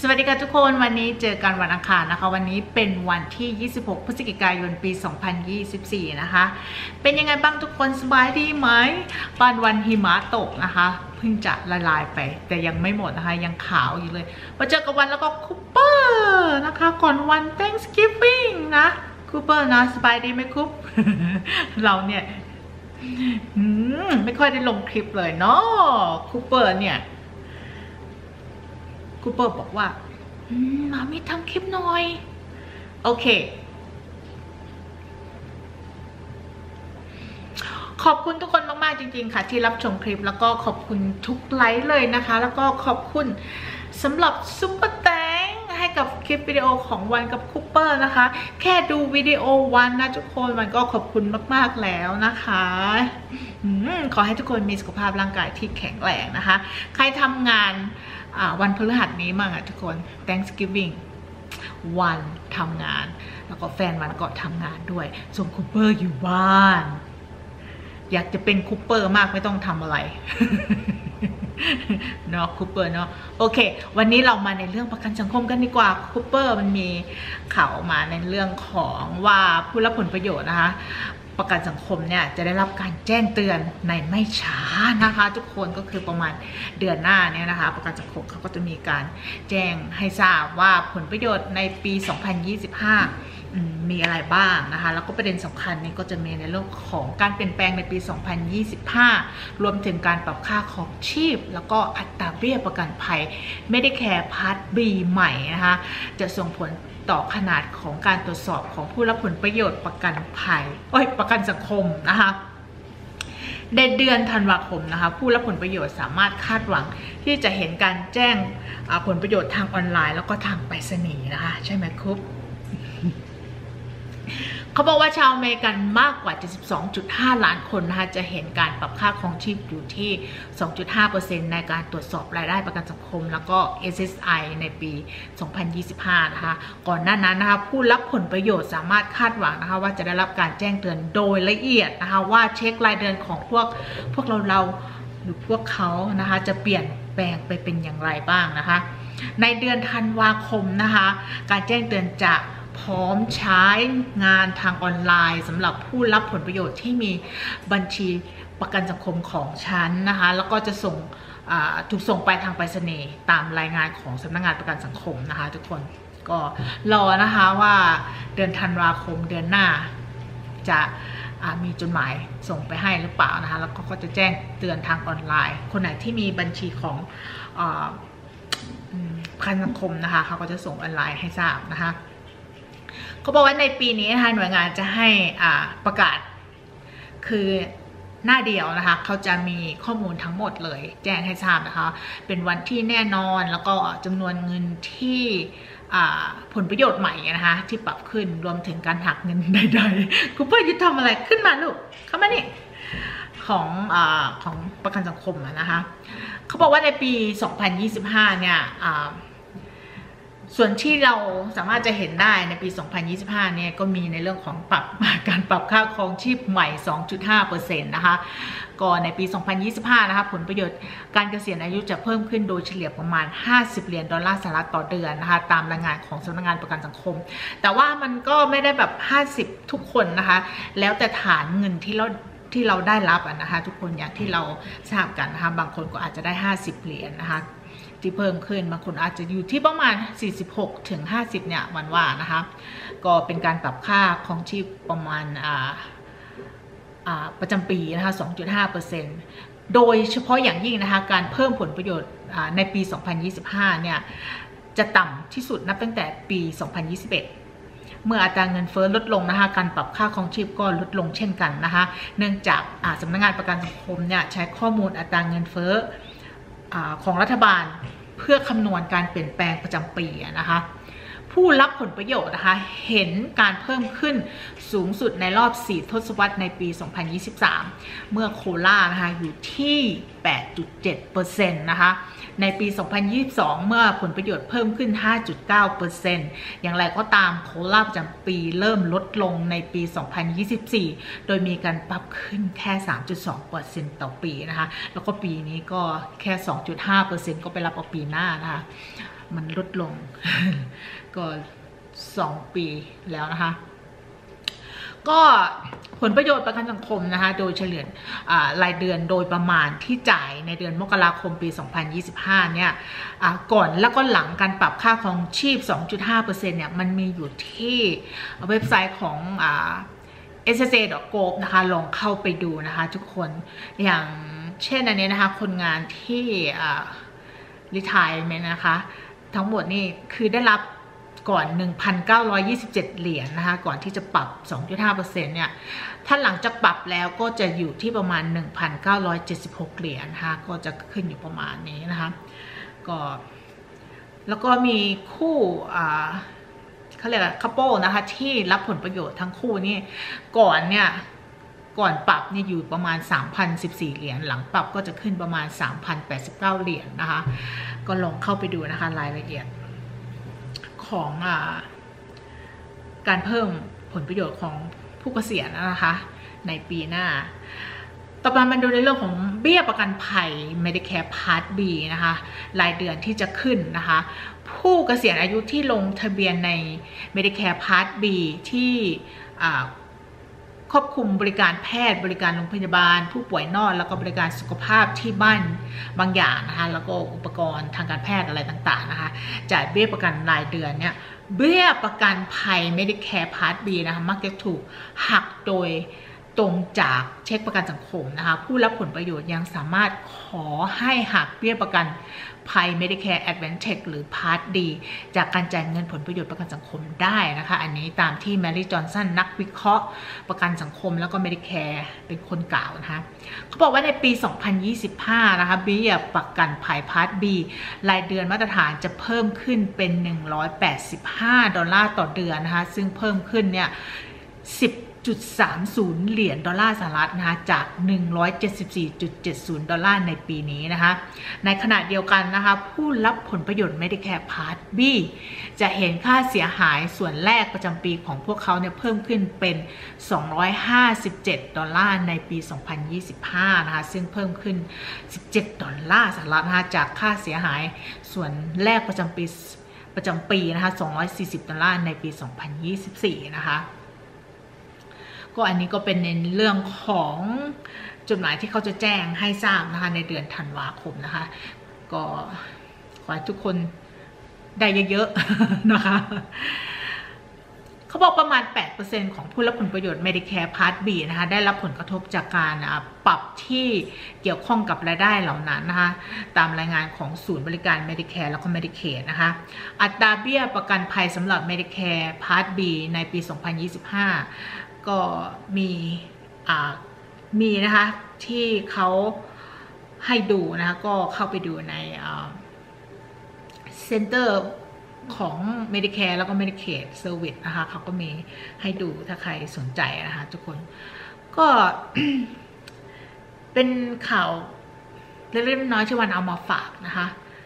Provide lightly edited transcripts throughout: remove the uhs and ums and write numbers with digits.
สวัสดีค่ะทุกคนวันนี้เจอกันวันอังคารนะคะวันนี้เป็นวันที่ 26 พฤศจิกายน ปี 2024 นะคะเป็นยังไงบ้างทุกคนสบายดีไหมปานวันหิมะตกนะคะเพิ่งจะละลายไปแต่ยังไม่หมดนะคะยังขาวอยู่เลยมาเจอกับวันแล้วก็คูเปอร์นะคะก่อนวัน Thanksgiving นะคูเปอร์นะสบายดีไหมคุป เราเนี่ยไม่ค่อยได้ลงคลิปเลยเนาะคูเปอร์เนี่ยคูเปอร์บอกว่ามามีทำคลิปหน่อยโอเคขอบคุณทุกคนมากๆจริงๆค่ะที่รับชมคลิปแล้วก็ขอบคุณทุกไลค์เลยนะคะแล้วก็ขอบคุณสำหรับซุปเปอร์แตงให้กับคลิปวิดีโอของวันกับคูเปอร์นะคะแค่ดูวิดีโอวันนะทุกคนมันก็ขอบคุณมากๆแล้วนะคะขอให้ทุกคนมีสุขภาพร่างกายที่แข็งแรงนะคะใครทำงานวันพฤหัสนี้มั่งอะทุกคน Thanksgiving วันทำงานแล้วก็แฟนวันก็ทำงานด้วยส่วนคูเปอร์อยู่บ้านอยากจะเป็นคูเปอร์มากไม่ต้องทำอะไร เนาะคูเปอร์เนาะโอเควันนี้เรามาในเรื่องประกันสังคมกันดีกว่าคูเปอร์มันมีข่าวออกมาในเรื่องของว่าผู้รับผลประโยชน์นะคะประกันสังคมเนี่ยจะได้รับการแจ้งเตือนในไม่ช้านะคะทุกคนก็คือประมาณเดือนหน้าเนี่ยนะคะประกันสังคมเขาก็จะมีการแจ้งให้ทราบว่าผลประโยชน์ในปี 2025 มีอะไรบ้างนะคะแล้วก็ประเด็นสำคัญนี้ก็จะมีในเรื่องของการเปลี่ยนแปลงในปี 2025 รวมถึงการปรับค่าของชีพแล้วก็อัตราเบี้ยประกันภัยไม่ได้แคร์พาร์ท B ใหม่นะคะจะส่งผลต่อขนาดของการตรวจสอบของผู้รับผลประโยชน์ประกันภัยประกันสังคมนะคะในเดือนธันวาคมนะคะผู้รับผลประโยชน์สามารถคาดหวังที่จะเห็นการแจ้งผลประโยชน์ทางออนไลน์แล้วก็ทางไปรษณีย์นะคะใช่ไหมครับเขาบอกว่าชาวอเมริกันมากกว่า 72.5 ล้านคนนะคะจะเห็นการปรับค่าครองชีพอยู่ที่ 2.5% ในการตรวจสอบรายได้ประกันสังคมแล้วก็ SSI ในปี 2025 นะคะก่อนหน้านั้นนะคะผู้รับผลประโยชน์สามารถคาดหวังนะคะว่าจะได้รับการแจ้งเตือนโดยละเอียดนะคะว่าเช็ครายเดือนของพวกเราหรือพวกเขานะคะจะเปลี่ยนแปลงไปเป็นอย่างไรบ้างนะคะในเดือนธันวาคมนะคะการแจ้งเตือนจะพร้อมใช้งานทางออนไลน์สำหรับผู้รับผลประโยชน์ที่มีบัญชีประกันสังคมของฉันนะคะแล้วก็จะถูกส่งไปทางไปรษณีย์ตามรายงานของสำนักงานประกันสังคมนะคะทุกคนก็รอนะคะว่าเดือนธันวาคมเดือนหน้าจะมีจดหมายส่งไปให้หรือเปล่านะคะแล้วก็จะแจ้งเตือนทางออนไลน์คนไหนที่มีบัญชีของประกันสังคมนะคะเขาก็จะส่งออนไลน์ให้ทราบนะคะเขาบอกว่าในปีนี้นะคะหน่วยงานจะให้ประกาศคือหน้าเดียวนะคะเขาจะมีข้อมูลทั้งหมดเลยแจ้งให้ทราบนะคะเป็นวันที่แน่นอนแล้วก็จำนวนเงินที่ผลประโยชน์ใหม่นะคะที่ปรับขึ้นรวมถึงการหักเงินใดๆคุณเพื่อนจะทำอะไรขึ้นมาลูกเข้ามานี่ของประกันสังคมนะคะเขาบอกว่าในปี 2025 เนี่ยส่วนที่เราสามารถจะเห็นได้ในปี 2025 เนี่ยก็มีในเรื่องของการปรับค่าครองชีพใหม่ 2.5% นะคะก็ในปี 2025 นะคะผลประโยชน์การเกษียณอายุจะเพิ่มขึ้นโดยเฉลี่ยประมาณ$50ต่อเดือนนะคะตามรายงานของสำนักงานประกันสังคมแต่ว่ามันก็ไม่ได้แบบ50ทุกคนนะคะแล้วแต่ฐานเงินที่เราได้รับนะคะทุกคนอย่างที่เราทราบกันนะคะบางคนก็อาจจะได้$50นะคะที่เพิ่มขึ้นบางคนอาจจะอยู่ที่ประมาณ46ถึง50เนี่ยวันว่านะคะก็เป็นการปรับค่าครองชีพประมาณประจำปีนะคะ 2.5% โดยเฉพาะอย่างยิ่งนะคะการเพิ่มผลประโยชน์ในปี 2025 เนี่ยจะต่ำที่สุดนับตั้งแต่ปี 2021 เมื่ออัตราเงินเฟ้อลดลงนะคะการปรับค่าครองชีพก็ลดลงเช่นกันนะคะเนื่องจากสำนักงานประกันสังคมเนี่ยใช้ข้อมูลอัตราเงินเฟ้อของรัฐบาลเพื่อคำนวณการเปลี่ยนแปลงประจำปีนะคะผู้รับผลประโยชน์นะคะเห็นการเพิ่มขึ้นสูงสุดในรอบ4ทศวรรษในปี 2023 เมื่อโคลานะคะอยู่ที่ 8.7% นะคะในปี 2022 เมื่อผลประโยชน์เพิ่มขึ้น 5.9% อย่างไรก็ตามโคลาประจำปีเริ่มลดลงในปี 2024 โดยมีการปรับขึ้นแค่ 3.2% ต่อปีนะคะแล้วก็ปีนี้ก็แค่ 2.5% ก็ไปรับเอาปีหน้านะคะมันลดลง ก็2 ปีแล้วนะคะก็ผลประโยชน์ประกันสังคมนะคะโดยเฉลี่ยรายเดือนโดยประมาณที่จ่ายในเดือนมกราคมปี 2025 เนี่ยก่อนแล้วก็หลังการปรับค่าครองชีพ 2.5% เนี่ยมันมีอยู่ที่เว็บไซต์ของssa.gov นะคะลองเข้าไปดูนะคะทุกคนอย่างเช่นอันนี้นะคะคนงานที่retirement นะคะทั้งหมดนี่คือได้รับก่อน 1,927 เหรียญนะคะก่อนที่จะปรับ 2.5% เนี่ยถ้าหลังจากปรับแล้วก็จะอยู่ที่ประมาณ 1,976 เหรียญนะคะก็จะขึ้นอยู่ประมาณนี้นะคะก็แล้วก็มีคู่เขาเรียกว่าคัพเปิลนะคะที่รับผลประโยชน์ทั้งคู่นี่ก่อนปรับเนี่ยอยู่ประมาณ 3,014 เหรียญหลังปรับก็จะขึ้นประมาณ 3,089 เหรียญนะคะก็ลองเข้าไปดูนะคะรายละเอียดของการเพิ่มผลประโยชน์ของผู้เกษียณนะคะในปีหน้าต่อไปมาดูในเรื่องของเบี้ยประกันภัย Medicare Part B นะคะรายเดือนที่จะขึ้นนะคะผู้เกษียณอายุที่ลงทะเบียนใน Medicare Part B ที่ครอบคลุมบริการแพทย์บริการโรงพยาบาลผู้ป่วยนอกแล้วก็บริการสุขภาพที่บ้านบางอย่างนะคะแล้วก็อุปกรณ์ทางการแพทย์อะไรต่างๆนะคะจ่ายเบี้ยประกันรายเดือนเนี่ยเบี้ยประกันภัย Medicare Part B นะคะมักจะถูกหักโดยตรงจากเช็คประกันสังคมนะคะผู้รับผลประโยชน์ยังสามารถขอให้หักเบี้ยประกันภัย Medicare Advantage หรือ Part D จากการจ่ายเงินผลประโยชน์ประกันสังคมได้นะคะอันนี้ตามที่แมรี่จอห์นสันนักวิเคราะห์ประกันสังคมแล้วก็ Medicare เป็นคนกล่าวนะคะเขาบอกว่าในปี 2025 นะคะเบี้ยประกันภัย Part B รายเดือนมาตรฐานจะเพิ่มขึ้นเป็น$185ต่อเดือนนะคะซึ่งเพิ่มขึ้นเนี่ย10.30 เหรียญดอลลาร์สหรัฐนะคะจาก$174.70ในปีนี้นะคะในขณะเดียวกันนะคะผู้รับผลประโยชน์ Medicare Part B จะเห็นค่าเสียหายส่วนแรกประจำปีของพวกเขาเนี่ยเพิ่มขึ้นเป็น$257ในปี 2025 นะคะซึ่งเพิ่มขึ้น$17สหรัฐนะคะจากค่าเสียหายส่วนแรกประจำปีนะคะ$240ในปี 2024 นะคะก็อันนี้ก็เป็นในเรื่องของจดหมายที่เขาจะแจ้งให้ทราบนะคะในเดือนธันวาคมนะคะก็ขอให้ทุกคนได้เยอะๆนะคะเขาบอกประมาณ 8% ของผู้รับผลประโยชน์ Medicare Part B นะคะได้รับผลกระทบจากการปรับที่เกี่ยวข้องกับรายได้เหล่านั้นนะคะตามรายงานของศูนย์บริการ Medicare แล้วก็ Medicaid นะคะอัตราเบี้ยประกันภัยสำหรับ Medicare Part B ในปี 2025ก็มีนะคะที่เขาให้ดูนะคะก็เข้าไปดูในเซ็นเตอร์ของ Medicare แล้วก็ Medicaid Service นะคะเขาก็มีให้ดูถ้าใครสนใจนะคะทุกคนก็ เป็นข่าวเล็กๆน้อยๆที่วันเอามาฝากนะคะ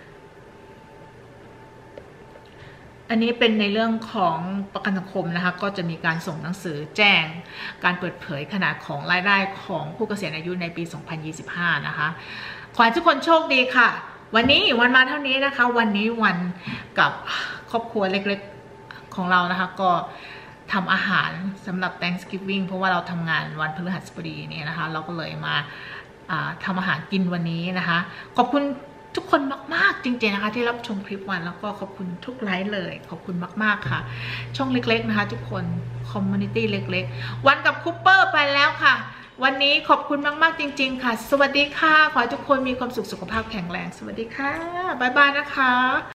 อันนี้เป็นในเรื่องของประกันสังคมนะคะก็จะมีการส่งหนังสือแจ้งการเปิดเผยขนาดของรายได้ของผู้เกษียณอายุในปี 2025 นะคะขอให้ทุกคนโชคดีค่ะวันนี้วันมาเท่านี้นะคะวันนี้วันกับครอบครัวเล็กๆของเรานะคะก็ทำอาหารสำหรับ Thanksgiving เพราะว่าเราทำงานวันพฤหัสบดีเนี่ยนะคะเราก็เลยมาทำอาหารกินวันนี้นะคะขอบคุณทุกคนมากๆจริงๆนะคะที่รับชมคลิปวันแล้วก็ขอบคุณทุกไลค์เลยขอบคุณมากๆค่ะช่องเล็กๆนะคะทุกคนคอมมูนิตี้เล็กๆวันกับคูเปอร์ไปแล้วค่ะวันนี้ขอบคุณมากๆจริงๆค่ะสวัสดีค่ะขอให้ทุกคนมีความสุขสุขภาพแข็งแรงสวัสดีค่ะบ๊ายบายนะคะ